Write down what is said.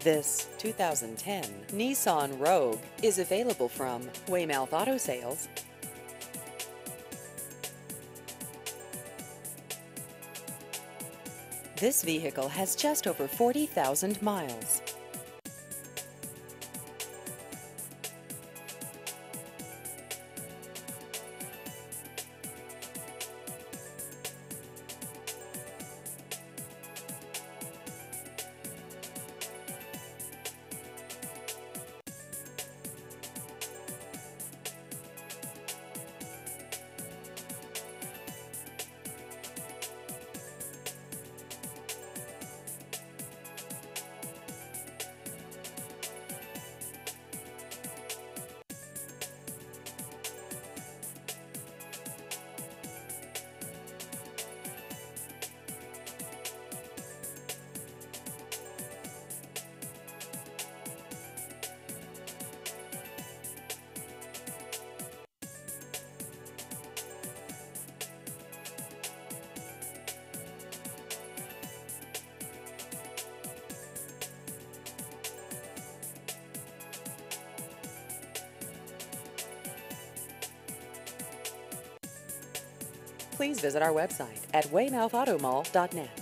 This 2010 Nissan Rogue is available from Weymouth Auto Sales. This vehicle has just over 40,000 miles. Please visit our website at weymouthautomall.net.